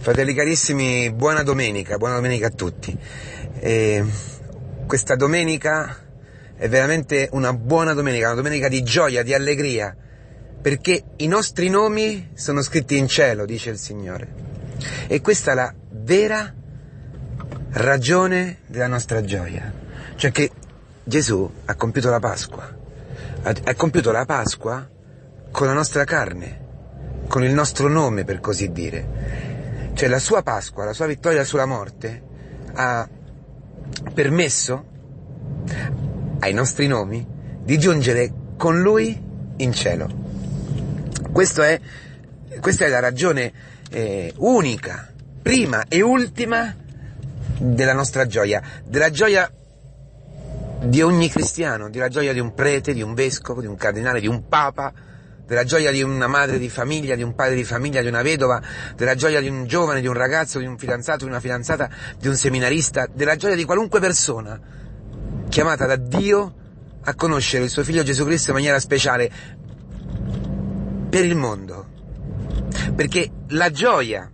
Fratelli carissimi, buona domenica a tutti. Questa domenica è veramente una buona domenica, una domenica di gioia, di allegria, perché i nostri nomi sono scritti in cielo, dice il Signore. E questa è la vera ragione della nostra gioia, cioè che Gesù ha compiuto la Pasqua, ha compiuto la Pasqua con la nostra carne, con il nostro nome, per così dire. Cioè la sua Pasqua, la sua vittoria sulla morte ha permesso ai nostri nomi di giungere con Lui in cielo. Questa è la ragione unica, prima e ultima della nostra gioia, della gioia di ogni cristiano, della gioia di un prete, di un vescovo, di un cardinale, di un papa, della gioia di una madre di famiglia, di un padre di famiglia, di una vedova, della gioia di un giovane, di un ragazzo, di un fidanzato, di una fidanzata, di un seminarista, della gioia di qualunque persona chiamata da Dio a conoscere il suo Figlio Gesù Cristo in maniera speciale per il mondo. Perché la gioia,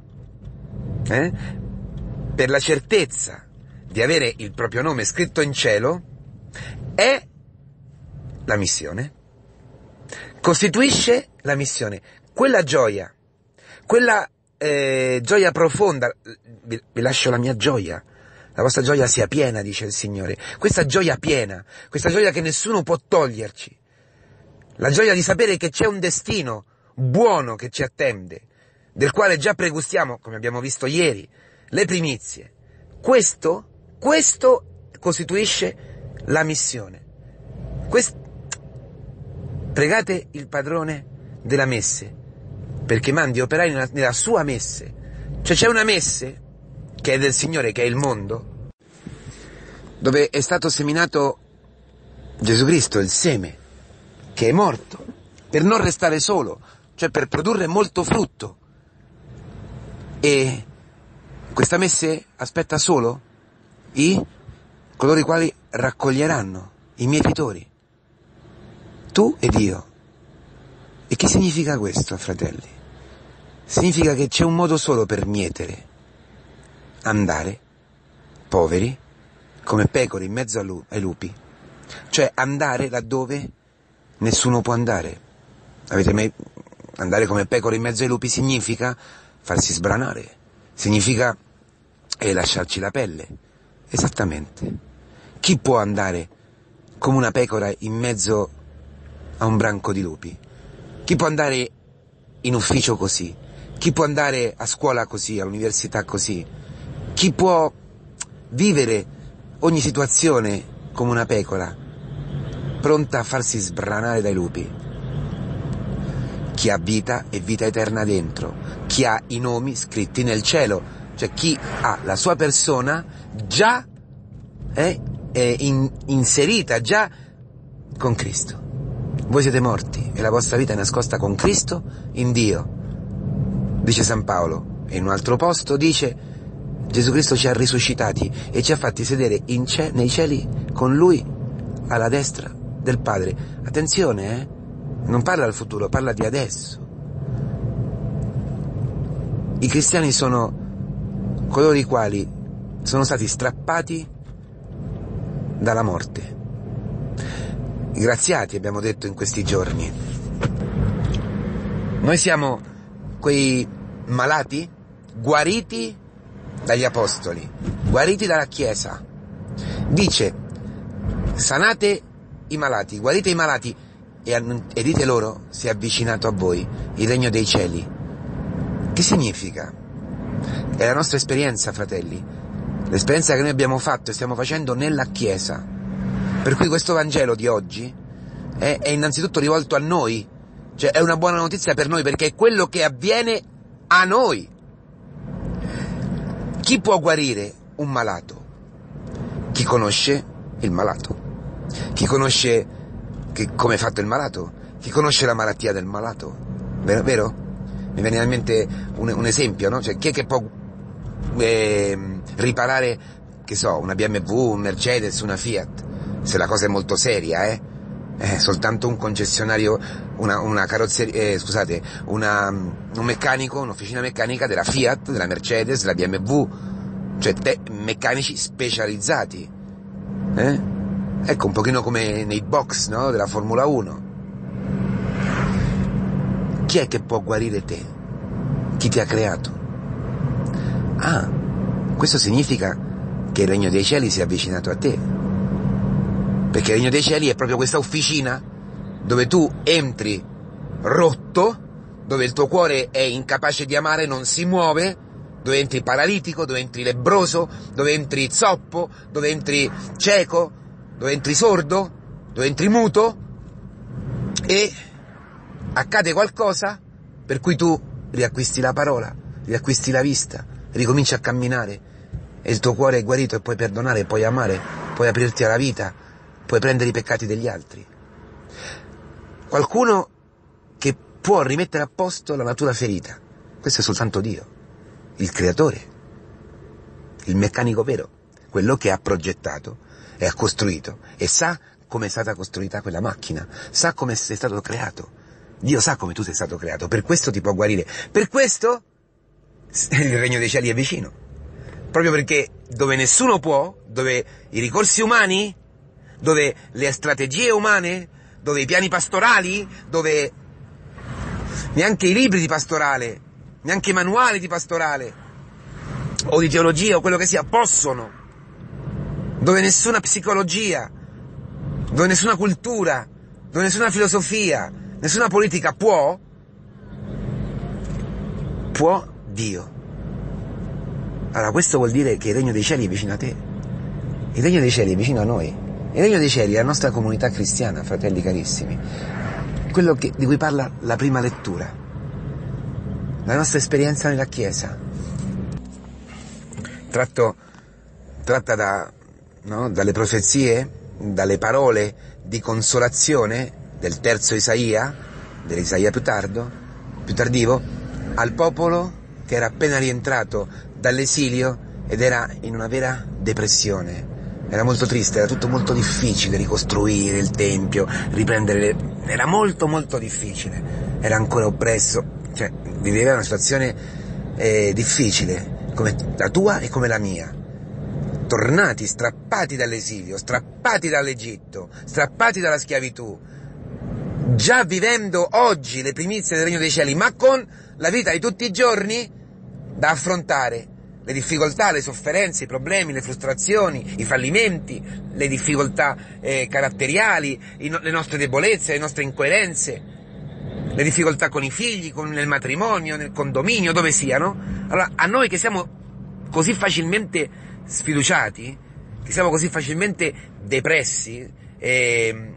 per la certezza di avere il proprio nome scritto in cielo, è la missione. Costituisce la missione. Quella gioia, quella gioia profonda, vi lascio la mia gioia, la vostra gioia sia piena, dice il Signore. Questa gioia piena, questa gioia che nessuno può toglierci, la gioia di sapere che c'è un destino buono che ci attende, del quale già pregustiamo, come abbiamo visto ieri, le primizie. Questo costituisce la missione. Pregate il padrone della messe perché mandi operai nella sua messe. Cioè c'è una messe che è del Signore, che è il mondo, dove è stato seminato Gesù Cristo, il seme, che è morto per non restare solo, cioè per produrre molto frutto. E questa messe aspetta solo coloro i quali raccoglieranno i mietitori, tu ed io. E che significa questo, fratelli? Significa che c'è un modo solo per mietere: andare poveri come pecore in mezzo ai lupi, cioè andare laddove nessuno può andare. Avete mai andare come pecore in mezzo ai lupi? Significa farsi sbranare, significa lasciarci la pelle. Esattamente. Chi può andare come una pecora in mezzo a un branco di lupi? Chi può andare in ufficio così? Chi può andare a scuola così, all'università così? Chi può vivere ogni situazione come una pecora, pronta a farsi sbranare dai lupi? Chi ha vita e vita eterna dentro, chi ha i nomi scritti nel cielo, cioè chi ha la sua persona già inserita, già con Cristo. Voi siete morti e la vostra vita è nascosta con Cristo in Dio, dice San Paolo. E in un altro posto dice: Gesù Cristo ci ha risuscitati e ci ha fatti sedere nei cieli con Lui alla destra del Padre. Attenzione, non parla del futuro, parla di adesso. I cristiani sono coloro i quali sono stati strappati dalla morte. I graziati, abbiamo detto in questi giorni. Noi siamo quei malati guariti dagli apostoli, guariti dalla Chiesa. Dice: sanate i malati, guarite i malati e dite loro: si è avvicinato a voi il regno dei cieli. Che significa? È la nostra esperienza, fratelli, l'esperienza che noi abbiamo fatto e stiamo facendo nella Chiesa. Per cui questo Vangelo di oggi è innanzitutto rivolto a noi, cioè è una buona notizia per noi, perché è quello che avviene a noi. Chi può guarire un malato? Chi conosce il malato, chi conosce come è fatto il malato, chi conosce la malattia del malato, vero? Mi viene in mente un esempio, no? Cioè chi è che può riparare, che so, una BMW, un Mercedes, una Fiat, se la cosa è molto seria, È soltanto un concessionario, una carrozzeria, scusate, un meccanico, un'officina meccanica della Fiat, della Mercedes, della BMW, cioè meccanici specializzati. Ecco, un pochino come nei box, no? Della Formula 1. Chi è che può guarire te? Chi ti ha creato? Ah, questo significa che il regno dei cieli si è avvicinato a te. Perché il regno dei cieli è proprio questa officina dove tu entri rotto, dove il tuo cuore è incapace di amare, non si muove, dove entri paralitico, dove entri lebbroso, dove entri zoppo, dove entri cieco, dove entri sordo, dove entri muto, e accade qualcosa per cui tu riacquisti la parola, riacquisti la vista, ricominci a camminare e il tuo cuore è guarito e puoi perdonare, puoi amare, puoi aprirti alla vita, puoi prendere i peccati degli altri. Qualcuno che può rimettere a posto la natura ferita. Questo è soltanto Dio, il creatore, il meccanico vero, quello che ha progettato e ha costruito e sa come è stata costruita quella macchina, sa come sei stato creato. Dio sa come tu sei stato creato, per questo ti può guarire. Per questo il regno dei cieli è vicino. Proprio perché dove nessuno può, dove i ricorsi umani, dove le strategie umane, dove i piani pastorali, dove neanche i libri di pastorale, neanche i manuali di pastorale o di teologia o quello che sia possono, dove nessuna psicologia, dove nessuna cultura, dove nessuna filosofia, nessuna politica può Dio. Allora questo vuol dire che il regno dei cieli è vicino a te, il regno dei cieli è vicino a noi. Il regno dei cieli è la nostra comunità cristiana, fratelli carissimi, quello di cui parla la prima lettura, la nostra esperienza nella Chiesa, tratta dalle profezie, dalle parole di consolazione del terzo Isaia, dell'Isaia più tardivo, al popolo che era appena rientrato dall'esilio ed era in una vera depressione. Era molto triste, era tutto molto difficile, ricostruire il tempio, era molto molto difficile, era ancora oppresso, cioè viveva una situazione difficile, come la tua e come la mia, tornati, strappati dall'esilio, strappati dall'Egitto, strappati dalla schiavitù, già vivendo oggi le primizie del regno dei cieli, ma con la vita di tutti i giorni da affrontare, le difficoltà, le sofferenze, i problemi, le frustrazioni, i fallimenti, le difficoltà caratteriali, le nostre debolezze, le nostre incoerenze, le difficoltà con i figli, nel matrimonio, nel condominio, dove siano. Allora, a noi che siamo così facilmente sfiduciati, che siamo così facilmente depressi, che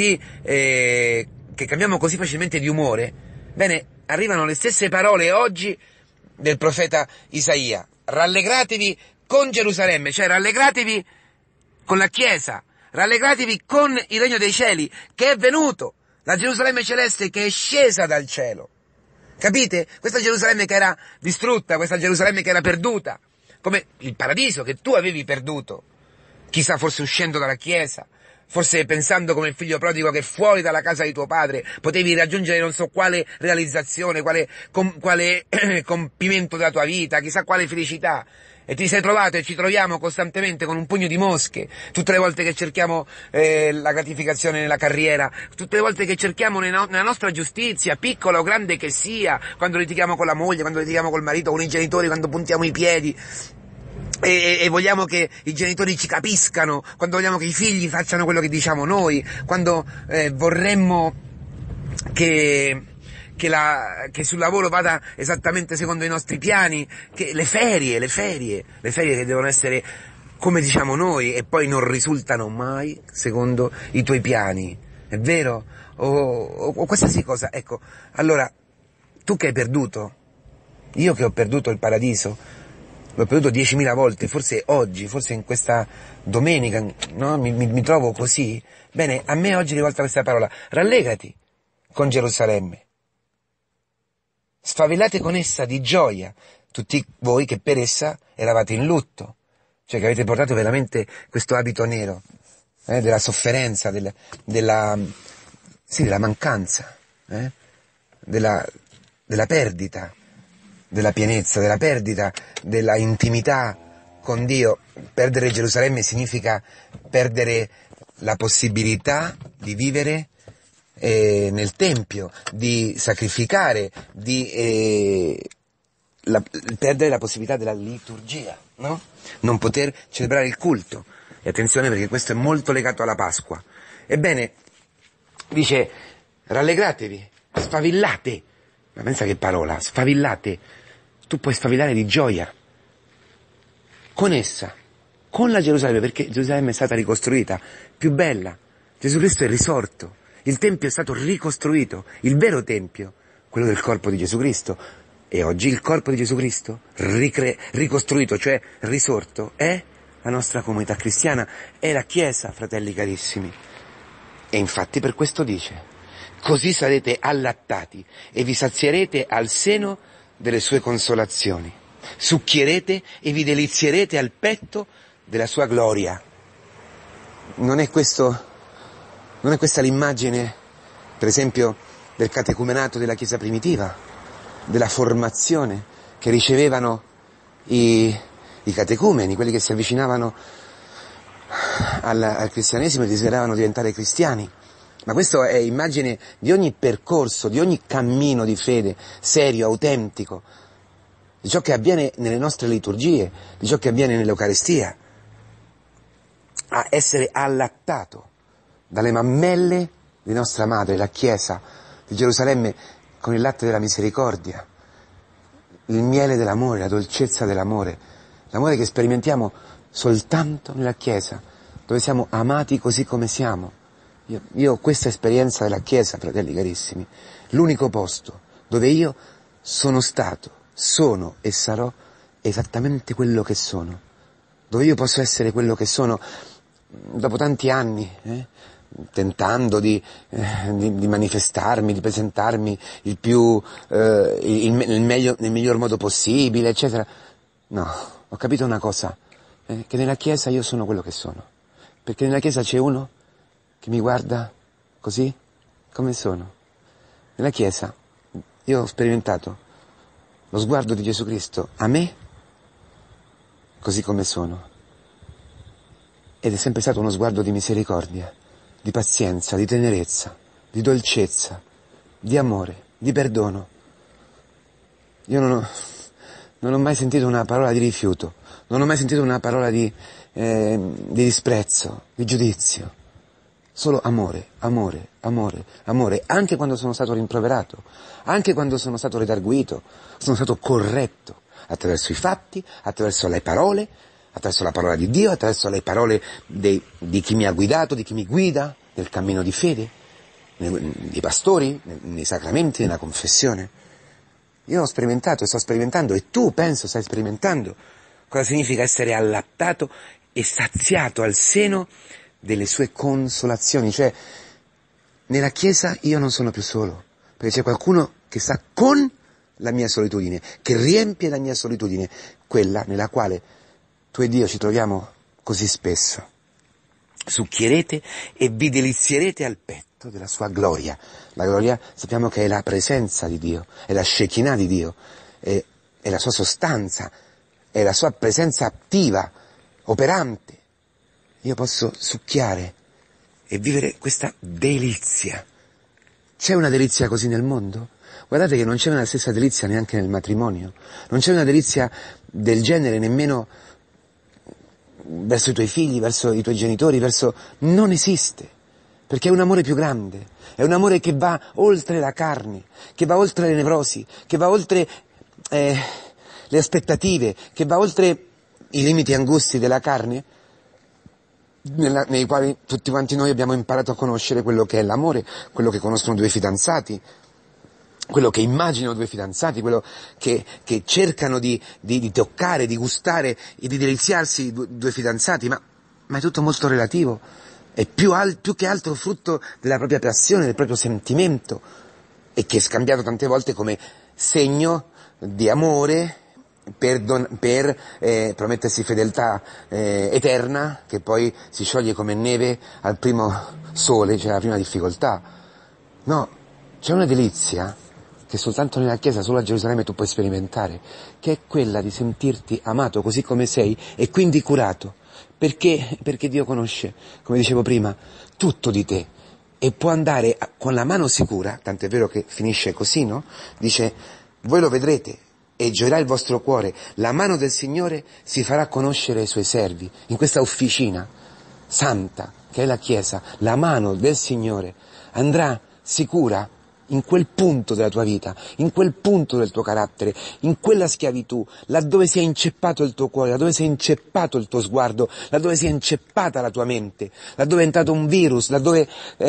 cambiamo così facilmente di umore, bene, arrivano le stesse parole oggi del profeta Isaia. Rallegratevi con Gerusalemme, cioè rallegratevi con la Chiesa, rallegratevi con il regno dei cieli che è venuto, la Gerusalemme celeste che è scesa dal cielo. Capite? Questa Gerusalemme che era distrutta, questa Gerusalemme che era perduta, come il paradiso che tu avevi perduto, chissà, forse uscendo dalla Chiesa, forse pensando come il figlio prodigo che fuori dalla casa di tuo padre potevi raggiungere non so quale realizzazione, quale compimento della tua vita, chissà quale felicità, e ti sei trovato e ci troviamo costantemente con un pugno di mosche, tutte le volte che cerchiamo la gratificazione nella carriera, tutte le volte che cerchiamo nella nostra giustizia, piccola o grande che sia, quando litighiamo con la moglie, quando litighiamo col marito, con i genitori, quando puntiamo i piedi, e vogliamo che i genitori ci capiscano, quando vogliamo che i figli facciano quello che diciamo noi, quando vorremmo che sul lavoro vada esattamente secondo i nostri piani, che le ferie che devono essere come diciamo noi e poi non risultano mai secondo i tuoi piani, è vero? O qualsiasi cosa. Ecco, allora, tu che hai perduto, io che ho perduto il paradiso, l'ho perduto 10.000 volte, forse oggi, forse in questa domenica, no? Mi trovo così. Bene, a me oggi è rivolta questa parola: rallegrati con Gerusalemme, sfavillate con essa di gioia, tutti voi che per essa eravate in lutto, cioè che avete portato veramente questo abito nero, della sofferenza, sì, della mancanza, della perdita, della pienezza, della perdita della intimità con Dio. Perdere Gerusalemme significa perdere la possibilità di vivere nel Tempio, di sacrificare, di perdere la possibilità della liturgia, no? Non poter celebrare il culto. E attenzione, perché questo è molto legato alla Pasqua. Ebbene, dice, rallegratevi, sfavillate. Ma pensa che parola, sfavillate. Tu puoi sfavillare di gioia con essa, con la Gerusalemme, perché Gerusalemme è stata ricostruita, più bella. Gesù Cristo è risorto, il Tempio è stato ricostruito, il vero Tempio, quello del corpo di Gesù Cristo. E oggi il corpo di Gesù Cristo, ricostruito, cioè risorto, è la nostra comunità cristiana, è la Chiesa, fratelli carissimi. E infatti per questo dice, così sarete allattati e vi sazierete al seno delle sue consolazioni, succhierete e vi delizierete al petto della sua gloria. Non è questa l'immagine, per esempio, del catecumenato della Chiesa primitiva, della formazione che ricevevano i catecumeni, quelli che si avvicinavano al cristianesimo e desideravano diventare cristiani. Ma questa è immagine di ogni percorso, di ogni cammino di fede serio, autentico, di ciò che avviene nelle nostre liturgie, di ciò che avviene nell'Eucaristia. A essere allattato dalle mammelle di nostra madre, la Chiesa di Gerusalemme, con il latte della misericordia, il miele dell'amore, la dolcezza dell'amore, l'amore che sperimentiamo soltanto nella Chiesa, dove siamo amati così come siamo. Io ho questa esperienza della Chiesa, fratelli carissimi, l'unico posto dove io sono stato, sono e sarò esattamente quello che sono, dove io posso essere quello che sono dopo tanti anni, tentando di manifestarmi, di presentarmi nel miglior modo possibile, eccetera. No, ho capito una cosa, che nella Chiesa io sono quello che sono, perché nella Chiesa c'è uno che mi guarda così come sono. Nella Chiesa io ho sperimentato lo sguardo di Gesù Cristo a me così come sono, ed è sempre stato uno sguardo di misericordia, di pazienza, di tenerezza, di dolcezza, di amore, di perdono. Io non ho mai sentito una parola di rifiuto, non ho mai sentito una parola di disprezzo, di giudizio. Solo amore, amore, amore, amore, anche quando sono stato rimproverato, anche quando sono stato redarguito, sono stato corretto attraverso i fatti, attraverso le parole, attraverso la parola di Dio, attraverso le parole di chi mi ha guidato, di chi mi guida nel cammino di fede, dei pastori, nei sacramenti, nella confessione. Io ho sperimentato e sto sperimentando, e tu penso stai sperimentando, cosa significa essere allattato e saziato al seno delle sue consolazioni. Cioè, nella Chiesa io non sono più solo, perché c'è qualcuno che sta con la mia solitudine, che riempie la mia solitudine, quella nella quale tu ed io ci troviamo così spesso. Succhierete e vi delizierete al petto della sua gloria. La gloria sappiamo che è la presenza di Dio, è la Shekinah di Dio, è la sua sostanza, è la sua presenza attiva, operante. Io posso succhiare e vivere questa delizia. C'è una delizia così nel mondo? Guardate che non c'è una stessa delizia neanche nel matrimonio, non c'è una delizia del genere nemmeno verso i tuoi figli, verso i tuoi genitori, non esiste, perché è un amore più grande, è un amore che va oltre la carne, che va oltre le nevrosi, che va oltre le aspettative, che va oltre i limiti angusti della carne, nei quali tutti quanti noi abbiamo imparato a conoscere quello che è l'amore, quello che conoscono due fidanzati, quello che immaginano due fidanzati, quello che cercano di toccare, di gustare e di deliziarsi due fidanzati, ma è tutto molto relativo, è più che altro frutto della propria passione, del proprio sentimento, e che è scambiato tante volte come segno di amore per promettersi fedeltà eterna, che poi si scioglie come neve al primo sole, cioè alla prima difficoltà. No, c'è una delizia che soltanto nella Chiesa, solo a Gerusalemme tu puoi sperimentare, che è quella di sentirti amato così come sei e quindi curato. Perché? Perché Dio conosce, come dicevo prima, tutto di te e può andare con la mano sicura, tant'è vero che finisce così, no? Dice, voi lo vedrete e gioirà il vostro cuore, la mano del Signore si farà conoscere ai suoi servi, in questa officina santa che è la Chiesa, la mano del Signore andrà sicura in quel punto della tua vita, in quel punto del tuo carattere, in quella schiavitù, laddove si è inceppato il tuo cuore, laddove si è inceppato il tuo sguardo, laddove si è inceppata la tua mente, laddove è entrato un virus, laddove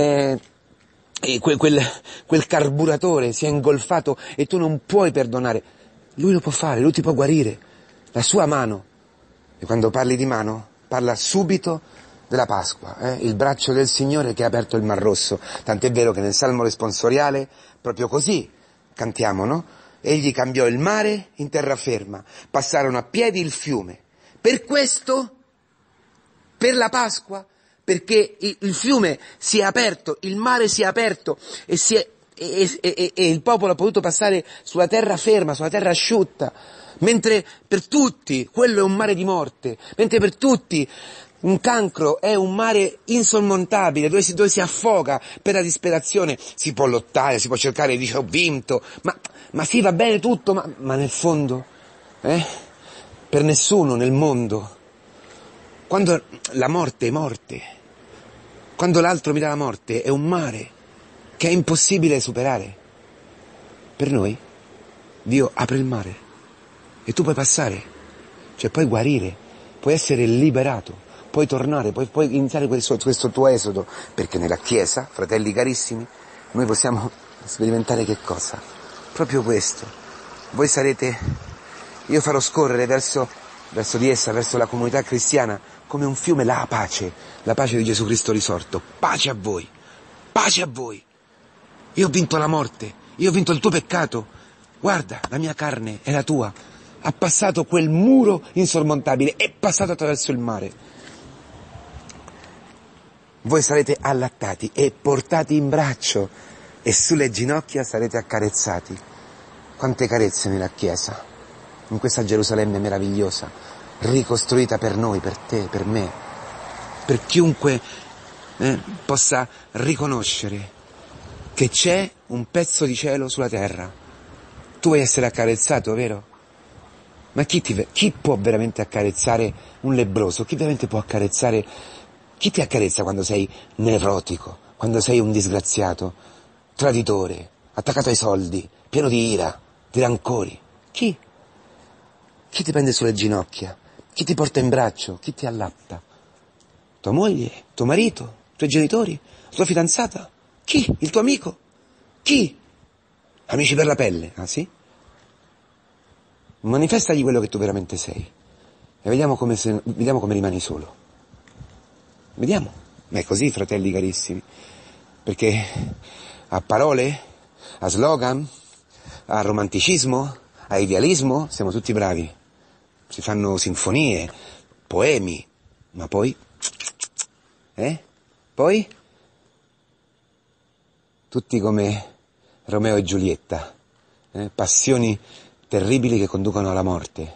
quel carburatore si è ingolfato e tu non puoi perdonare. Lui lo può fare, lui ti può guarire, la sua mano. E quando parli di mano, parla subito della Pasqua, il braccio del Signore che ha aperto il Mar Rosso. Tant'è vero che nel Salmo responsoriale, proprio così cantiamo, no? Egli cambiò il mare in terraferma, passarono a piedi il fiume. Per questo, per la Pasqua, perché il fiume si è aperto, il mare si è aperto e il popolo ha potuto passare sulla terra ferma, sulla terra asciutta, mentre per tutti quello è un mare di morte, mentre per tutti un cancro è un mare insormontabile dove si affoga per la disperazione. Si può lottare, si può cercare di dire ho vinto, ma sì, va bene tutto, ma nel fondo, per nessuno nel mondo, quando la morte è morte, quando l'altro mi dà la morte è un mare che è impossibile superare. Per noi Dio apre il mare e tu puoi passare, cioè puoi guarire, puoi essere liberato, puoi tornare, puoi iniziare questo tuo esodo, perché nella Chiesa, fratelli carissimi, noi possiamo sperimentare che cosa? Proprio questo. Voi sarete, io farò scorrere verso di essa, verso la comunità cristiana, come un fiume la pace di Gesù Cristo risorto. Pace a voi, pace a voi. Io ho vinto la morte, io ho vinto il tuo peccato. Guarda, la mia carne è la tua. Ha passato quel muro insormontabile, è passato attraverso il mare. Voi sarete allattati e portati in braccio e sulle ginocchia sarete accarezzati. Quante carezze nella Chiesa, in questa Gerusalemme meravigliosa, ricostruita per noi, per te, per me, per chiunque possa riconoscere che c'è un pezzo di cielo sulla terra. Tu vuoi essere accarezzato, vero? Ma chi può veramente accarezzare un lebbroso? Chi veramente può accarezzare? Chi ti accarezza quando sei nevrotico, quando sei un disgraziato, traditore, attaccato ai soldi, pieno di ira, di rancori? Chi? Chi ti prende sulle ginocchia? Chi ti porta in braccio? Chi ti allatta? Tua moglie? Tuo marito? I tuoi genitori? La tua fidanzata? Chi? Il tuo amico? Chi? Amici per la pelle? Ah sì? Manifestagli quello che tu veramente sei e vediamo come rimani solo. Vediamo. Ma è così, fratelli carissimi, perché a parole, a slogan, a romanticismo, a idealismo siamo tutti bravi. Si fanno sinfonie, poemi, ma poi? Poi? Tutti come Romeo e Giulietta, passioni terribili che conducono alla morte.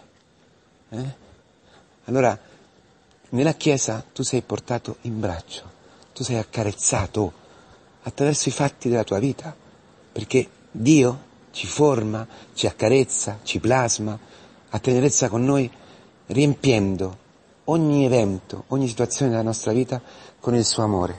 Allora, nella Chiesa tu sei portato in braccio, tu sei accarezzato attraverso i fatti della tua vita, perché Dio ci forma, ci accarezza, ci plasma, ha tenerezza con noi, riempiendo ogni evento, ogni situazione della nostra vita con il suo amore,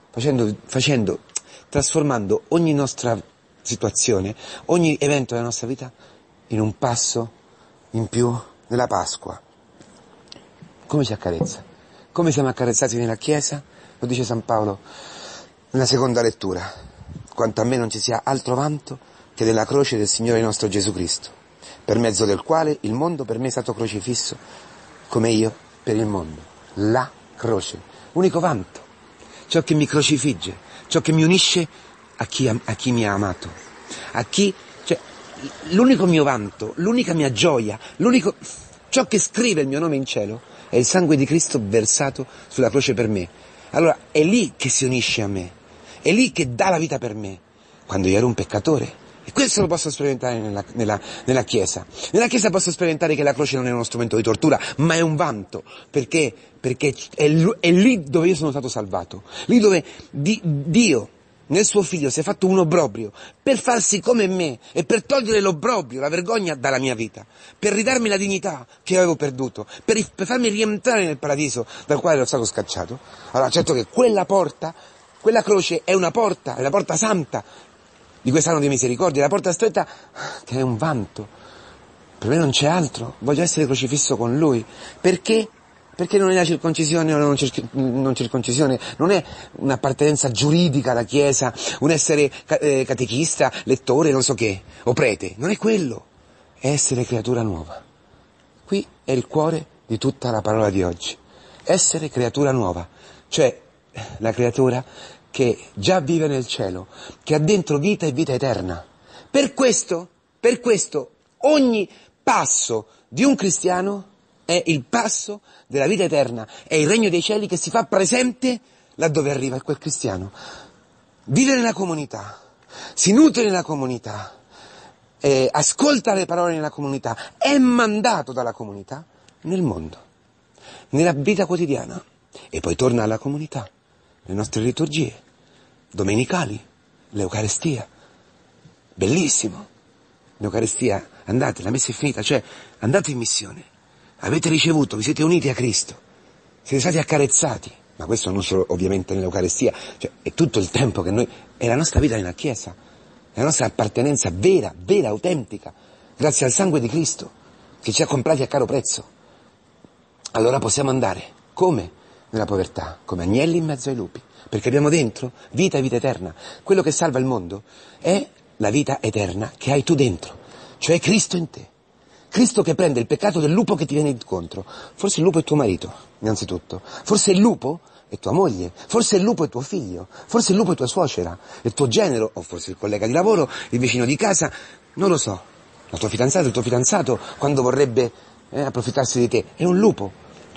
trasformando ogni nostra situazione, ogni evento della nostra vita in un passo in più nella Pasqua. Come ci accarezza? Come siamo accarezzati nella Chiesa? Lo dice San Paolo nella seconda lettura. Quanto a me non ci sia altro vanto che della croce del Signore nostro Gesù Cristo, per mezzo del quale il mondo per me è stato crocifisso, come io per il mondo. La croce, unico vanto, ciò che mi crocifigge, ciò che mi unisce a chi mi ha amato, l'unico mio vanto, l'unica mia gioia, ciò che scrive il mio nome in cielo è il sangue di Cristo versato sulla croce per me. Allora è lì che si unisce a me, è lì che dà la vita per me, quando io ero un peccatore. E questo lo posso sperimentare nella Chiesa. Nella Chiesa posso sperimentare che la croce non è uno strumento di tortura, ma è un vanto. Perché? Perché è lì dove io sono stato salvato. Lì dove Dio, nel suo figlio, si è fatto un obbrobrio per farsi come me e per togliere l'obbrobrio, la vergogna dalla mia vita, per ridarmi la dignità che avevo perduto, per farmi rientrare nel paradiso dal quale ero stato scacciato. Allora, certo che quella porta, quella croce è una porta santa di quest'anno di misericordia, la porta stretta che è un vanto. Per me non c'è altro, voglio essere crocifisso con Lui. Perché? Perché non è la circoncisione o non circoncisione, non è un'appartenenza giuridica alla Chiesa, un essere catechista, lettore, non so che, o prete, non è quello, è essere creatura nuova. Qui è il cuore di tutta la parola di oggi, essere creatura nuova, cioè la creatura che già vive nel cielo, che ha dentro vita e vita eterna. Per questo, ogni passo di un cristiano è il passo della vita eterna, è il regno dei cieli che si fa presente laddove arriva quel cristiano. Vive nella comunità, si nutre nella comunità, ascolta le parole nella comunità, è mandato dalla comunità nel mondo, nella vita quotidiana, e poi torna alla comunità. Le nostre liturgie domenicali, l'Eucarestia, bellissimo, l'Eucarestia, andate, la messa è finita, cioè andate in missione, avete ricevuto, vi siete uniti a Cristo, siete stati accarezzati, ma questo non solo ovviamente nell'Eucarestia, cioè è tutto il tempo che noi, è la nostra vita nella Chiesa, è la nostra appartenenza vera, autentica, grazie al sangue di Cristo, che ci ha comprati a caro prezzo. Allora possiamo andare, come? Nella povertà, come agnelli in mezzo ai lupi, perché abbiamo dentro vita e vita eterna. Quello che salva il mondo è la vita eterna che hai tu dentro, cioè Cristo in te. Cristo che prende il peccato del lupo che ti viene incontro. Forse il lupo è tuo marito, innanzitutto. Forse il lupo è tua moglie. Forse il lupo è tuo figlio. Forse il lupo è tua suocera, il tuo genero, o forse il collega di lavoro, il vicino di casa. Non lo so. La tua fidanzata, il tuo fidanzato, quando vorrebbe approfittarsi di te, è un lupo.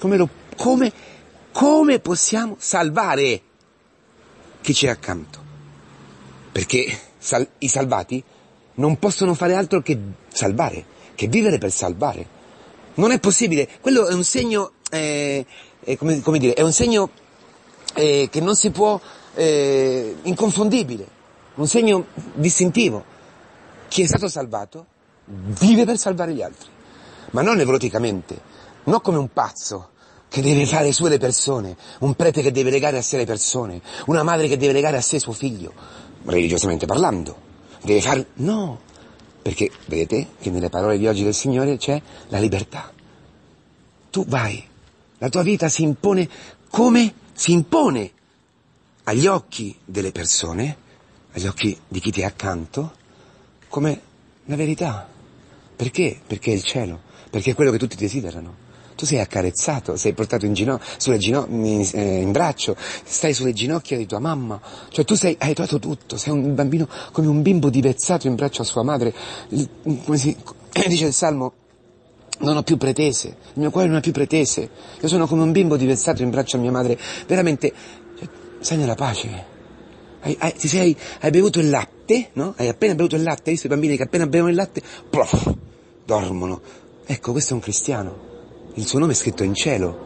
Come possiamo salvare chi c'è accanto? Perché i salvati non possono fare altro che salvare, che vivere per salvare. Non è possibile. Quello è un segno, come dire, è un segno che non si può, inconfondibile, un segno distintivo. Chi è stato salvato vive per salvare gli altri, ma non nevroticamente, non come un pazzo che deve fare sue le persone, un prete che deve legare a sé le persone, una madre che deve legare a sé suo figlio, religiosamente parlando, deve fare... No, perché vedete che nelle parole di oggi del Signore c'è la libertà. Tu vai, la tua vita si impone come si impone agli occhi delle persone, agli occhi di chi ti è accanto, come la verità. Perché? Perché è il cielo, perché è quello che tutti desiderano. Tu sei accarezzato, sei portato in braccio, stai sulle ginocchia di tua mamma, cioè tu hai trovato tutto, sei un bambino come un bimbo divezzato in braccio a sua madre, dice il Salmo, non ho più pretese, il mio cuore non ha più pretese, io sono come un bimbo divezzato in braccio a mia madre, veramente, sei nella pace, hai bevuto il latte, no? Hai appena bevuto il latte, hai visto i bambini che appena bevono il latte, dormono, ecco questo è un cristiano. Il suo nome è scritto in cielo.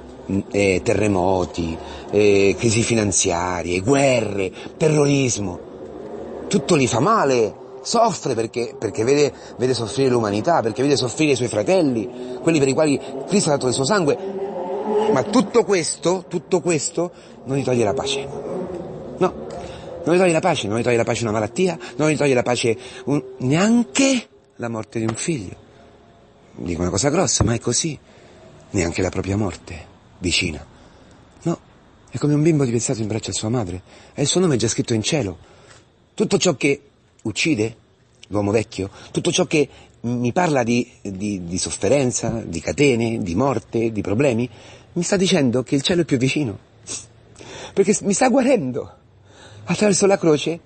Terremoti, crisi finanziarie, guerre, terrorismo. Tutto gli fa male, soffre perché vede soffrire l'umanità, perché vede soffrire i suoi fratelli, quelli per i quali Cristo ha dato il suo sangue. Ma tutto questo non gli toglie la pace. No, non gli toglie la pace, non gli toglie la pace una malattia, non gli toglie la pace neanche la morte di un figlio. Dico una cosa grossa, ma è così. Neanche la propria morte, vicina. No, è come un bimbo divezzato in braccio a sua madre. E il suo nome è già scritto in cielo. Tutto ciò che uccide l'uomo vecchio, tutto ciò che mi parla di sofferenza, di catene, di morte, di problemi, mi sta dicendo che il cielo è più vicino. Perché mi sta guarendo. Attraverso la croce,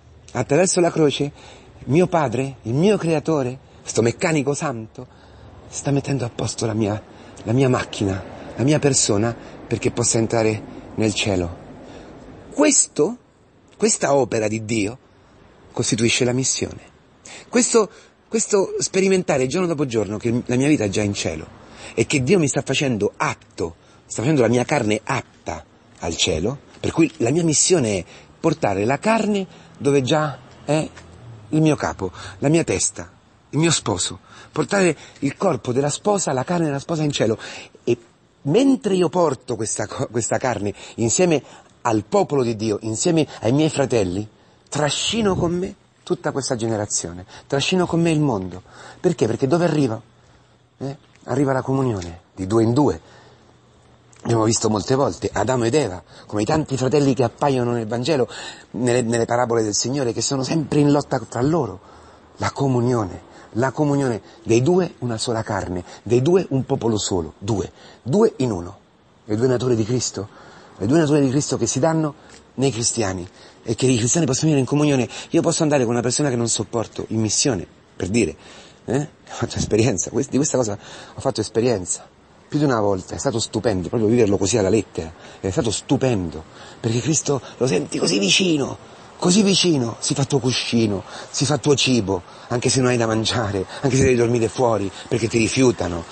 mio padre, il mio creatore, questo meccanico santo, sta mettendo a posto la mia macchina, la mia persona, perché possa entrare nel cielo. Questa opera di Dio costituisce la missione. Questo sperimentare giorno dopo giorno che la mia vita è già in cielo e che Dio mi sta facendo atto, sta facendo la mia carne atta al cielo, per cui la mia missione è portare la carne dove già è il mio capo, la mia testa, il mio sposo, portare il corpo della sposa, la carne della sposa in cielo. E mentre io porto questa carne insieme al popolo di Dio, insieme ai miei fratelli, trascino con me tutta questa generazione, trascino con me il mondo. Perché? Perché dove arriva? Arriva la comunione, di due in due. Abbiamo visto molte volte Adamo ed Eva, come i tanti fratelli che appaiono nel Vangelo, nelle parabole del Signore, che sono sempre in lotta tra loro. La comunione dei due una sola carne, dei due un popolo solo, due in uno. Le due nature di Cristo, che si danno nei cristiani e che i cristiani possono venire in comunione. Io posso andare con una persona che non sopporto in missione, per dire, ho fatto esperienza, di questa cosa ho fatto esperienza più di una volta, è stato stupendo proprio viverlo così alla lettera, è stato stupendo, perché Cristo lo senti così vicino, si fa tuo cuscino, si fa tuo cibo, anche se non hai da mangiare, anche se devi dormire fuori, perché ti rifiutano.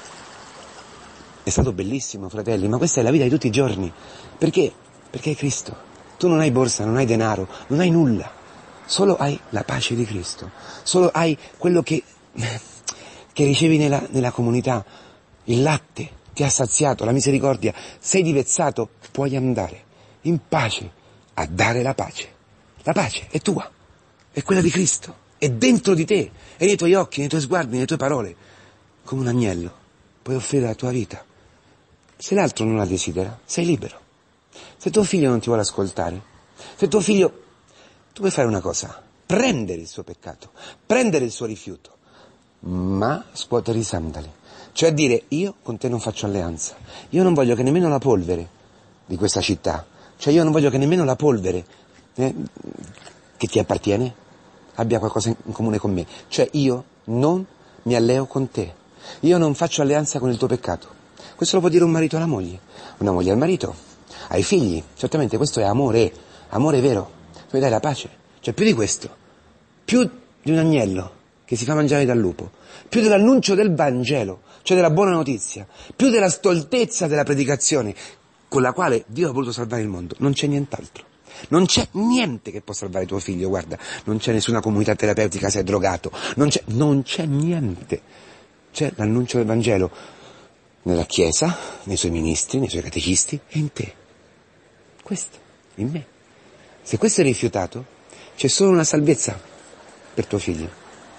È stato bellissimo, fratelli, ma questa è la vita di tutti i giorni. Perché? Perché è Cristo. Tu non hai borsa, non hai denaro, non hai nulla. Solo hai la pace di Cristo. Solo hai quello che ricevi nella comunità. Il latte ti ha saziato, la misericordia. Sei divezzato, puoi andare in pace a dare la pace. La pace è tua, è quella di Cristo, è dentro di te, è nei tuoi occhi, nei tuoi sguardi, nelle tue parole. Come un agnello puoi offrire la tua vita. Se l'altro non la desidera, sei libero. Se tuo figlio non ti vuole ascoltare, se tuo figlio... Tu puoi fare una cosa, prendere il suo peccato, prendere il suo rifiuto, ma scuotere i sandali. Cioè dire, io con te non faccio alleanza. Io non voglio che nemmeno la polvere di questa città, cioè io non voglio che nemmeno la polvere che ti appartiene abbia qualcosa in comune con me. Cioè io non mi alleo con te. Io non faccio alleanza con il tuo peccato. Questo lo può dire un marito alla moglie, una moglie al marito, ai figli. Certamente questo è amore vero. Tu mi dai la pace. Cioè più di questo, più di un agnello che si fa mangiare dal lupo, più dell'annuncio del Vangelo, cioè della buona notizia, più della stoltezza della predicazione con la quale Dio ha voluto salvare il mondo. Non c'è nient'altro. Non c'è niente che può salvare tuo figlio, guarda, non c'è nessuna comunità terapeutica se è drogato, non c'è niente. C'è l'annuncio del Vangelo nella Chiesa, nei suoi ministri, nei suoi catechisti e in te. Questo, in me. Se questo è rifiutato, c'è solo una salvezza per tuo figlio,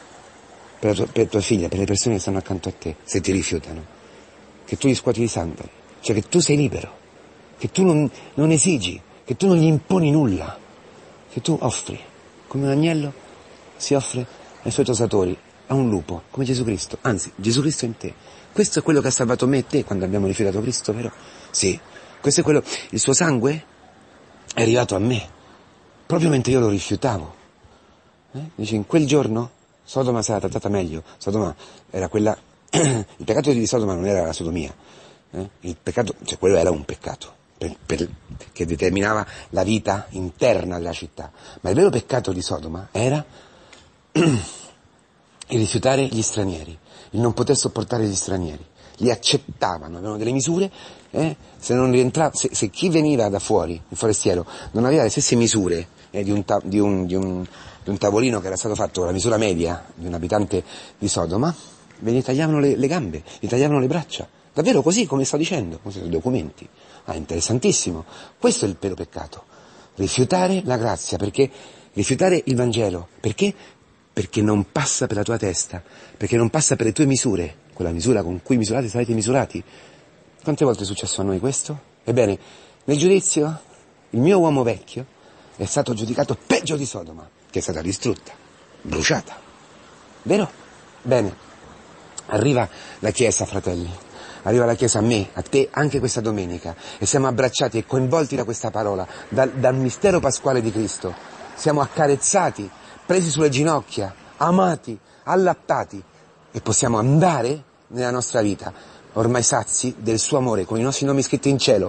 per tua figlia, per le persone che stanno accanto a te, se ti rifiutano. Che tu gli scuoti i sandali, cioè che tu sei libero, che tu non esigi, che tu non gli imponi nulla, che tu offri, come un agnello si offre ai suoi tosatori, a un lupo, come Gesù Cristo, anzi, Gesù Cristo in te. Questo è quello che ha salvato me e te quando abbiamo rifiutato Cristo, vero? Sì, questo è quello, il suo sangue è arrivato a me, proprio mentre io lo rifiutavo. Dice, in quel giorno Sodoma sarà trattata meglio. Sodoma era quella, il peccato di Sodoma non era la sodomia, il peccato, cioè quello era un peccato. Che determinava la vita interna della città, ma il vero peccato di Sodoma era il rifiutare gli stranieri, il non poter sopportare gli stranieri. Li accettavano, avevano delle misure, se non rientrava, se chi veniva da fuori, il forestiero, non aveva le stesse misure di un tavolino che era stato fatto con la misura media di un abitante di Sodoma, gli tagliavano le gambe, gli tagliavano le braccia. Davvero così, come sto dicendo, con i documenti. Interessantissimo. Questo è il vero peccato. Rifiutare la grazia, perché rifiutare il Vangelo. Perché? Perché non passa per la tua testa, perché non passa per le tue misure, quella misura con cui misurate sarete misurati. Quante volte è successo a noi questo? Ebbene, nel giudizio, il mio uomo vecchio è stato giudicato peggio di Sodoma, che è stata distrutta, bruciata. Vero? Bene, arriva la Chiesa, fratelli. Arriva la Chiesa a me, a te, anche questa domenica, e siamo abbracciati e coinvolti da questa parola, dal mistero pasquale di Cristo. Siamo accarezzati, presi sulle ginocchia, amati, allattati, e possiamo andare nella nostra vita, ormai sazi del suo amore, con i nostri nomi scritti in cielo,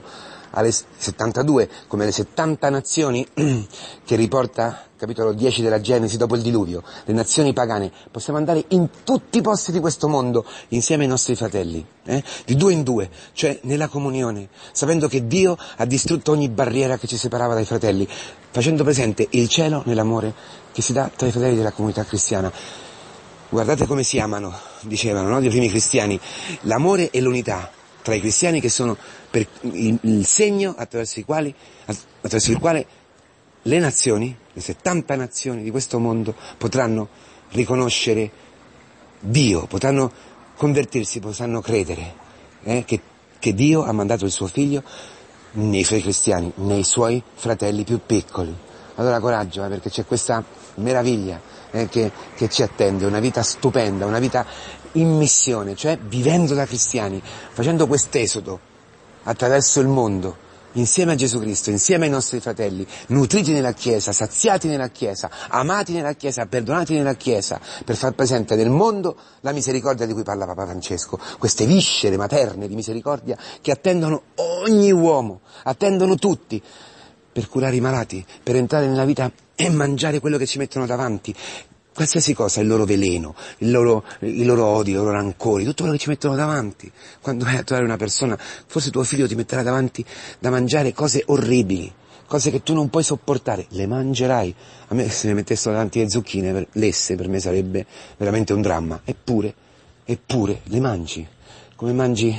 alle 72, come le 70 nazioni che riporta capitolo 10 della Genesi dopo il diluvio, le nazioni pagane. Possiamo andare in tutti i posti di questo mondo insieme ai nostri fratelli, di due in due, cioè nella comunione, sapendo che Dio ha distrutto ogni barriera che ci separava dai fratelli, facendo presente il cielo nell'amore che si dà tra i fratelli della comunità cristiana. Guardate come si amano, dicevano, no? I primi cristiani, l'amore e l'unità tra i cristiani, che sono per il segno attraverso il quale le nazioni, le 70 nazioni di questo mondo potranno riconoscere Dio, potranno convertirsi, potranno credere che Dio ha mandato il suo figlio nei suoi cristiani, nei suoi fratelli più piccoli. Allora coraggio, perché c'è questa meraviglia che ci attende, una vita stupenda, una vita in missione, cioè vivendo da cristiani, facendo quest'esodo attraverso il mondo, insieme a Gesù Cristo, insieme ai nostri fratelli, nutriti nella Chiesa, saziati nella Chiesa, amati nella Chiesa, perdonati nella Chiesa, per far presente nel mondo la misericordia di cui parla Papa Francesco, queste viscere materne di misericordia che attendono ogni uomo, attendono tutti, per curare i malati, per entrare nella vita e mangiare quello che ci mettono davanti, qualsiasi cosa, il loro veleno, il loro odio, i loro rancori, tutto quello che ci mettono davanti. Quando vai a trovare una persona, forse tuo figlio ti metterà davanti da mangiare cose orribili, cose che tu non puoi sopportare, le mangerai. A me se mi mettessero davanti le zucchine, lesse, per me sarebbe veramente un dramma. Eppure le mangi, come mangi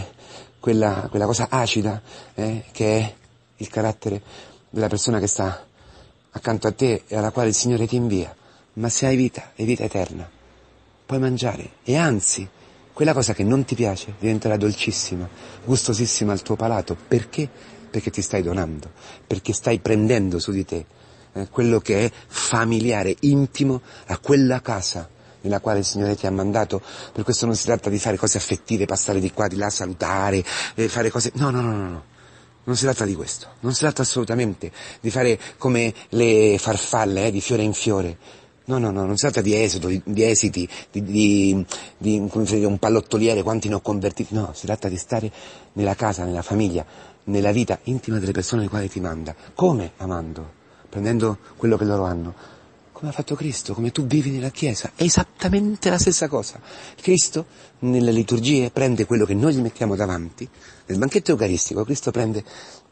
quella cosa acida, che è il carattere della persona che sta accanto a te e alla quale il Signore ti invia. Ma se hai vita, e vita eterna, puoi mangiare, e anzi, quella cosa che non ti piace diventerà dolcissima, gustosissima al tuo palato. Perché? Perché ti stai donando, perché stai prendendo su di te quello che è familiare, intimo a quella casa nella quale il Signore ti ha mandato. Per questo non si tratta di fare cose affettive, passare di qua, di là, salutare, fare cose... No. Non si tratta di questo, non si tratta assolutamente di fare come le farfalle, di fiore in fiore. No, non si tratta di esodo, di esiti, di come dire, un pallottoliere, quanti ne ho convertiti. No, si tratta di stare nella casa, nella famiglia, nella vita intima delle persone alle quali ti manda. Come? Amando, prendendo quello che loro hanno. Come ha fatto Cristo, come tu vivi nella Chiesa. È esattamente la stessa cosa. Cristo, nelle liturgie, prende quello che noi gli mettiamo davanti. Nel banchetto eucaristico, Cristo prende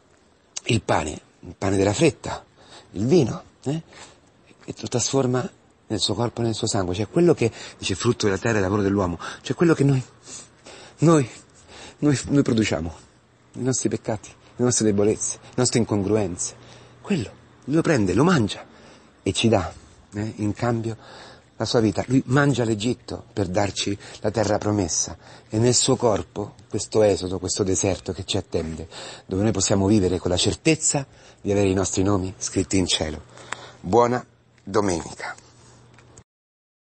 il pane della fretta, il vino, e lo trasforma nel suo corpo e nel suo sangue, cioè quello che, dice, frutto della terra e lavoro dell'uomo, cioè quello che noi produciamo, i nostri peccati, le nostre debolezze, le nostre incongruenze, quello, lui lo prende, lo mangia e ci dà, in cambio, la sua vita. Lui mangia l'Egitto per darci la terra promessa, e nel suo corpo questo esodo, questo deserto che ci attende, dove noi possiamo vivere con la certezza di avere i nostri nomi scritti in cielo. Buona domenica.